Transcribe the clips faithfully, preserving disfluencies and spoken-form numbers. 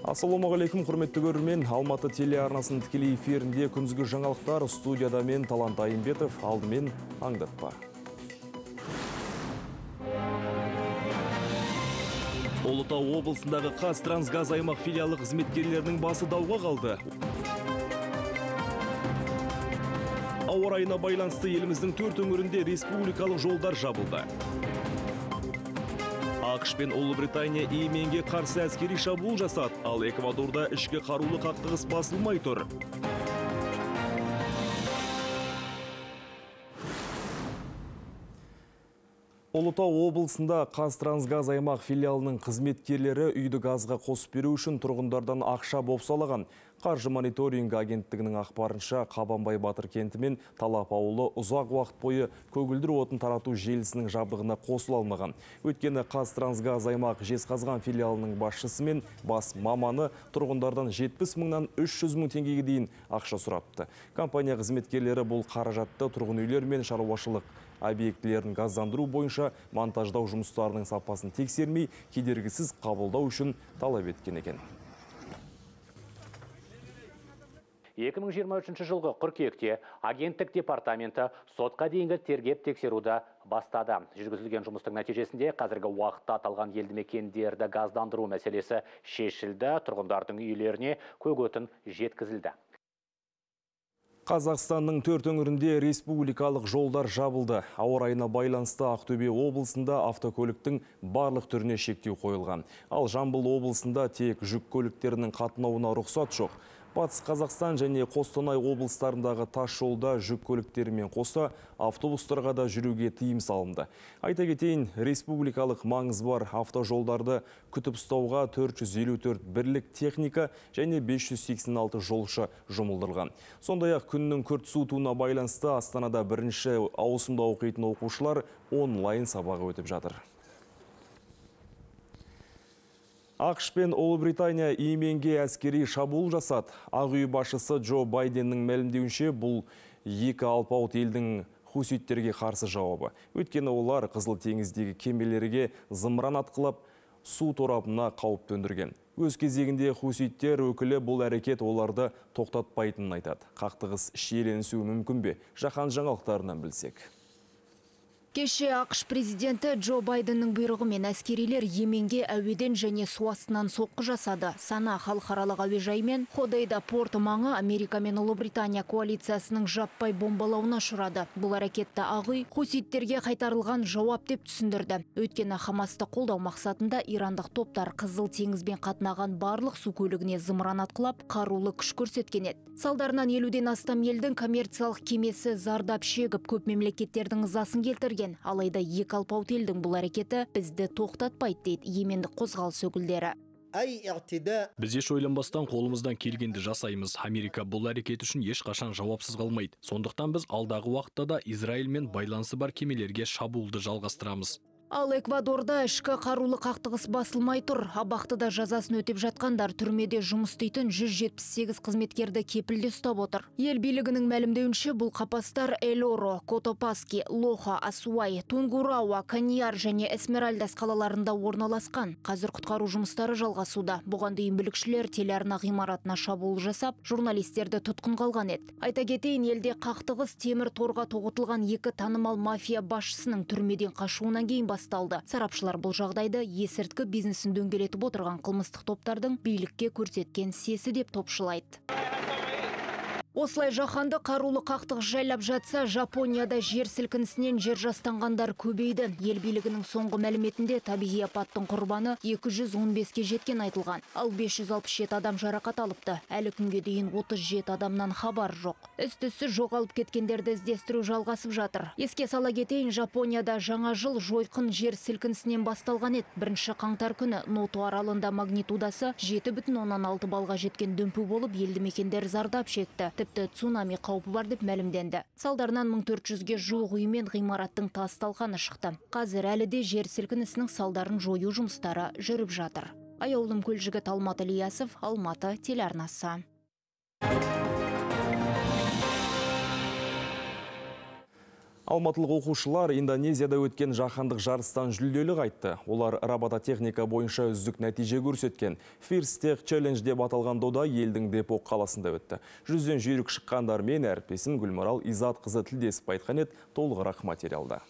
Ассалаумағалейкум, құрметті көрермен. Алматы телеарнасының тікелей эфирінде күнізгі жаңалықтар. Студияда мен Талант Айымбетов, алдымен аңдатпа. Ұлытау облысындағы Қазтрансгаз аймақ филиалы қызметкерлерінің басы дауға қалды. Ауа райына байланысты еліміздің төрт өңірінде республикалық жолдар жабылды. ақш пен Ұлыбритания Йеменге қарсы әскери шабуыл жасады, ал Эквадорда ішкі қарулы қақтығыс басылмай тұр. Ұлытау облысында Қазтрансгаз аймақ филиалының қызметкерлері үйді газға қосып беру үшін тұрғындардан ақша бопсалаған. Қаржы мониторинг агенттігінің ақпарынша Қабанбай Батыр кенті мен Талап ауылы ұзақ уақыт бойы көгілдір отын тарату желісінің жабдығына қосыла алмаған. Өйткені Қазтрансгаз аймақ Жезқазған филиалының басшысы мен бас маманы тұрғындардан жетпіс мыңнан үш жүз мың теңгеге дейін ақша сұрапты. Компания қызметкерлері бұл қаражатты тұрғын үйлер мен шаруашылық объектілерін газдандыру бойынша монтаждау жұмыстарының сапасын тексермей, кедергісіз қабылдау үшін талап еткен екен. екі мың жиырма үшінші жылғы қыркүйекте агенттік департаменті сотқа дейінгі тергеп тексеруді бастады. Жүргізілген жұмыстың нәтижесінде қазіргі уақытта аталған елді мекендерді газдандыру мәселесі шешілді, тұрғындардың үйлеріне көготын жеткізілді. Қазақстанның төрт өңірінде республикалық жолдар жабылды. Ауа райына байланысты Ақтөбе облысында автокөліктің барлық түріне шектеу қойылған. Ал Жамбыл облысында тек жүк көліктерінің қатынауына рұқсат жоқ. Батыс Қазақстан және Қостанай облыстарындағы тас жолда жүк көліктерімен қоса автобустарға да жүруге тыйым салынды. Айта кетейін, республикалық маңызы бар автожолдарды күтіп ұстауға төрт жүз елу төрт бірлік техника және бес жүз сексен алты жолшы жұмылдырылған. Сондай-ақ күннің күрт суытуына байланысты Астанада бірінші ауысымда оқитын оқушылар онлайн сабағы өтіп жатыр. ақш пен Ұлыбритания Йеменге әскери шабуыл жасады. Ақ үй басшысы Джо Байденнің мәлімдеуінше, бұл екі алпауыт елдің хуситтерге қарсы жауабы. Өйткені олар Қызыл теңіздегі кемелерге зымыран атқылап, су торабына қауіп төндірген. Өз кезегінде хуситтер өкілі бұл әрекет оларды тоқтатпайтынын айтады. Қақтығыс шиеленісуі мүмкін бе? Жаһан жаңалықтарынан білсек. Кеше ақш президенті Джо Байденнің бұйрығымен әскерилер Йеменге әуеден және су астынан соққы жасады. Сана халықаралық әуежай мен Ходейда порты маңы Америка мен Ұлыбритания коалициясының жаппай бомбалауына ұшырады. Бұл әрекетті Ақ үй хуситтерге қайтарылған жауап деп түсіндірді. Өйткені Хамасты қолдау мақсатында ирандық топтар Қызыл теңізбен қатынаған барлық су көлігіне зымыран атқылап, қарулы күш көрсеткен еді. Салдарынан елуден астам елдің коммерциялық кемесі зардап шегіп, көп мемлекеттердің ызасын келтірген. Алайда екі алпауыт елдің бұл әрекеті бізді тоқтатпайды, дейді йемендік қозғалыс өкілдері. Біз еш ойланбастан қолымыздан келгенді жасаймыз. Америка бұл әрекет үшін ешқашан жауапсыз қалмайды. Сондықтан біз алдағы уақытта да Израильмен байланысы бар кемелерге шабуылды жалғастырамыз. Ал Эквадорда ішкі қарулы қақтығыс басылмай тұр. Абақтыда жазасын өтеп жатқандар түрмеде жұмыс істейтін жүз жетпіс сегіз қызметкерді кепілде ұстап отыр. Ел билігінің мәлімдеуінше бұл қапастар Эль-Оро, Котопаски, Лоха, Асуай, Тунгурауа, Каньяр және Эсмеральдас қалаларында орналасқан. Қазір құтқару жұмыстары жалғасуда. Бұған дейін бүлікшілер телеарна ғимаратына шабуыл жасап, журналистерді тұтқын қалған еді. Айта кетейін, елде қақтығыс темір торға тоғытылған екі танымал мафия басшысының түрмеден қашуынан кейін басталды. Сарапшылар бұл жағдайды есірткі бизнесін дөңгелетіп отырған қылмыстық топтардың билікке көрсеткен сесі деп топшылайды. Осылай жаһанды қарулы қақтығыс жайлап жатса, Жапонияда жер сілкінісінен жер жастанғандар көбейді. Ел билігінің соңғы мәліметінде табиғи апаттың құрбаны екі жүз он беске жеткен айтылған. Ал бес жүз алпыс жеті адам жарақат алыпты. Әлі күнге дейін отыз жеті адамнан хабар жоқ. Із-түзсіз жоғалып кеткендерді іздестіру жалғасып жатыр. Еске сала кетейін, Жапонияда жаңа жыл жойқын жер сілкінісінен басталған еді. Бірінші қаңтар күні Ното аралында магнитудасы жеті бүтін оннан алты балға жеткен дүмпу болып, елді мекендер зардап шекті. Тіпті цунами қаупі бар деп мәлімденді. Салдарынан мың төрт жүзге жуық үй мен ғимараттың тас талқаны шықты. Қазір әлі де жер сілкінісінің салдарын жою жұмыстары жүріп жатыр. Аяулым Көлжігіт, Алматы Ілиясов, Алматы телеарнасы. Алматылық оқушылар Индонезияда өткен жаһандық жарыстан жүлделі қайтты. Олар робототехника бойынша үздік нәтиже көрсеткен. First Tech Challenge деп аталған дода елдің Депок қаласында өтті. Жүзден жүйрік шыққандармен әріптесім Гүлмарал Изатқызы тілдесіп айтқан еді, толығырақ материалда.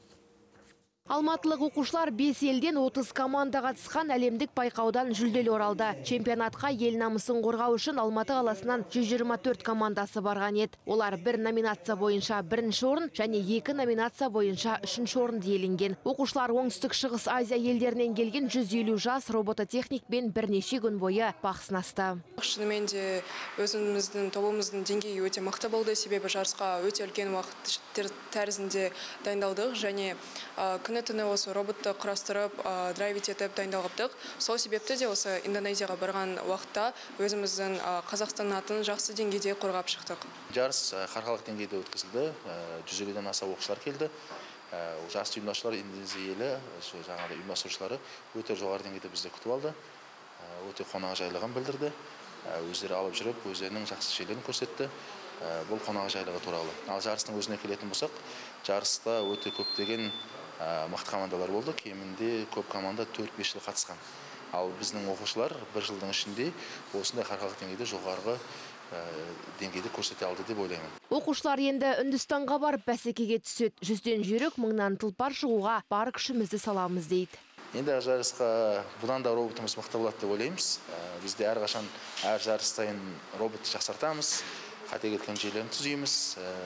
Алматылық оқушылар бес елден отыз команда қатысқан әлемдік байқаудан жүлделі оралды. Чемпионатқа ел намысын қорғау үшін Алматы қаласынан жүз жиырма төрт командасы барған еді. Олар бір номинация бойынша бірінші орын және екі номинация бойынша үшінші орын иеленген. Оқушылар оңтүстік шығыс Азия елдерінен келген жүз елу жас робототехникпен бірнеше күн бойы бақ сынасты. Шынымен де өзіміздің тобымыздың деңгейі өте мықты болды, себебі жарысқа өте үлкен уақыт тәрізінде дайындалдық және күні-түні осы роботты құрастырып, драйвить етіп дайындалғаптық. Сол себепті де осы Индонезияға барған уақытта өзіміздің Қазақстан атын жақсы деңгейде қорғап шықтық. Жарыс халықаралық деңгейде өткізілді. жүз елуден аса оқушылар келді. Жарыс ұйымдастырушылар Индонезия елі, жаңағы ұйымдастырушылары өте жоғары деңгейде бізді күтіп алды. Өте қонақжайлығын білдірді. Өздері алып жүріп, өздерінің жақсы жерлерін көрсетті. Бұл қонақжайлығы туралы. Ал жарыстың өзіне келетін болсақ, жарыста өте көптеген мықты командалар болды. Кемінде көп команда төрт-бес жыл қатысқан. Ал біздің оқушылар бір жылдың ішінде осындай халықаралық деңгейде жоғарғы деңгейде көрсете алды деп ойлаймын. Оқушылар енді Үндістанға барып бәсекеге түседі. Жүзден жүйрік мыңнан тұлпар шығуға бар күшімізді саламыз дейді. Енді жарысқа бұдан да роботымыз мықты болады деп ойлаймыз. Бізде әрқашан әр жарыс сайын роботты жақсартамыз, қате кеткен жерлерін түзейміз,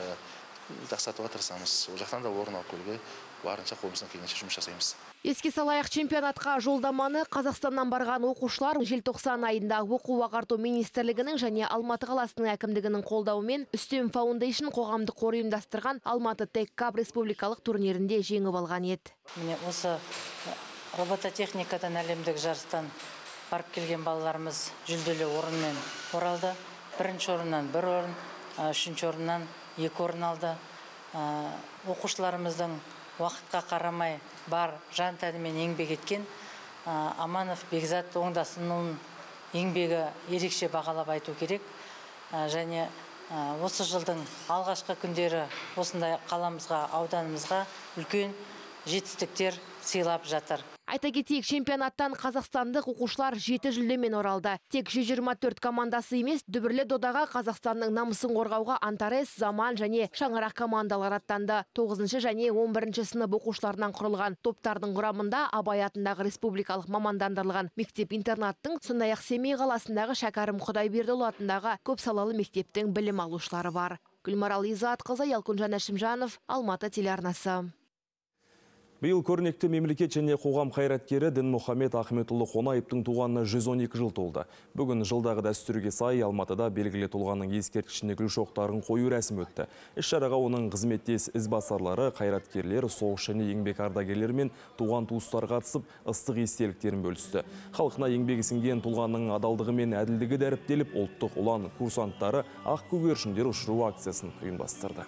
жақсартуға тырысамыз. Ол жақтан да орын алып келуге барынша қолымыздан келгенше жұмыс жасаймыз. Еске салайық, чемпионатқа жолдаманы Қазақстаннан барған оқушылар желтоқсан айында оқу ағарту министрлігінің және Алматы қаласының әкімдігінің қолдауымен Үстем Foundation қоғамдық қоры ұйымдастырған Алматы Tech Cup республикалық турнирінде жеңіп алған еді. Міне осы робототехникадан әлемдік жарыстан барып келген балаларымыз жүлделі орынмен оралды. Бірінші орыннан бір орын, үшінші орыннан екі орын алды. Оқушыларымыздың уақытқа қарамай бар жан тәнімен еңбек еткен Аманов Бекзат Оңдасынның еңбегі ерекше бағалап айту керек. Және осы жылдың алғашқы күндері осындай қаламызға, ауданымызға үлкен жетістіктер сыйлап жатыр. Айта кетейік, чемпионаттан қазақстандық оқушылар жеті жүлдемен оралды. Тек жүз жиырма төрт командасы емес, дүбірлі додаға Қазақстанның намысын қорғауға Антарес, Заман және Шаңырақ командалар аттанды. тоғызыншы және он бірінші сынып оқушыларынан құрылған топтардың құрамында Абай атындағы республикалық мамандандырылған мектеп-интернаттың, сондай-ақ Семей қаласындағы Шәкәрім Құдайбердіұлы атындағы көпсалалы мектептің білім алушылары бар. Гүлмарал Изатқызы, Ялкунжан Әшімжанов, Алматы телеарнасы. Биыл көрнекті мемлекет және қоғам қайраткері Дінмұхамед Ахметұлы Қонаевтың туғанына жүз он екі жыл толды. Бүгін жылдағы дәстүрге сай Алматыда белгілі тұлғаның ескерткішіне гүл шоқтарын қою рәсім өтті. Іс-шараға оның қызметтес ізбасарлары, қайраткерлер, соғыс және еңбек ардагерлері мен туған туыстар қатысып, ыстық естеліктерін бөлісті. Халқына еңбегі сіңген тұлғаның адалдығы мен әділдігі дәріптеліп, ұлттық ұлан курсанттары ақ көгершіндер ұшыру акциясын ұйымдастырды.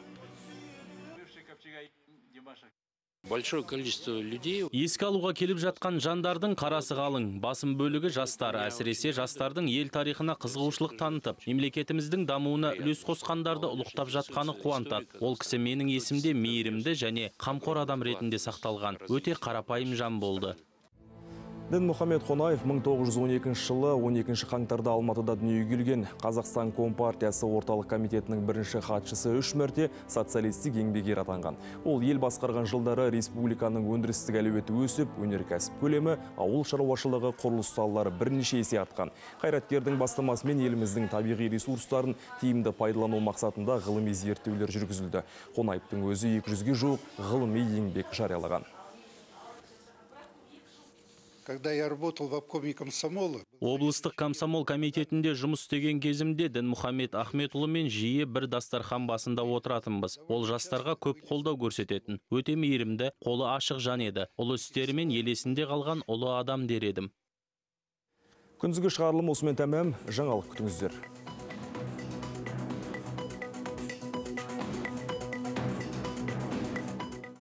Большое количество людей. Еске алуға келіп жатқан жандардың қарасы қалың. Басым бөлігі жастар, әсіресе жастардың ел тарихына қызығушылық танытып, мемлекетіміздің дамуына үлес қосқандарды ұлықтап жатқаны қуантады. Ол кісі менің есімде мейірімді және қамқор адам ретінде сақталған. Өте қарапайым жан болды. Дінмұхамед Қонаев мың тоғыз жүз он екінші жылы он екінші қаңтарда Алматыда дүниеге келген. Қазақстан Компартиясы орталық комитетінің бірінші хатшысы үш мәрте социалистік еңбек ері атанған. Ол ел басқарған жылдары республиканың өндірістік әлеуеті өсіп, өнеркәсіп көлемі, ауыл шаруашылығы, құрылыс салалары бірнеше есе артқан. Қайраткердің бастамасымен еліміздің табиғи ресурстарын тиімді пайдалану мақсатында ғылыми зерттеулер жүргізілді. Қонаевтың өзі екі жүзге жуық ғылыми еңбек жариялаған. Когда я работал в обкоме комсомола, облыстық комсомол комитетінде жұмыс істеген кезімде Дінмұхамед Ахметұлымен жиі бір дастархан басында отыратынбыз. Ол жастарға көп қолдау көрсететін, өте мейірімді, қолы ашық жан еді. Ұлы істерімен елесінде қалған ұлы адам дер едім. Күндізгі шығарылым осымен тәмам, жаңалық күтіңіздер.